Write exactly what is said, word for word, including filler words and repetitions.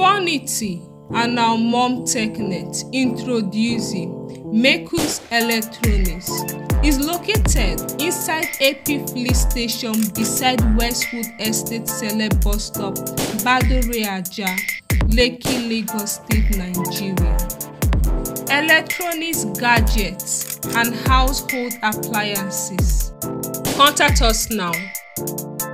Funity and our mom technet introducing Mekus Electronics is located inside A P Fleet Station beside Westwood Estate Celeb Bus Stop, Badore Aja, Lekki, Lagos State, Nigeria. Electronics, gadgets, and household appliances. Contact us now.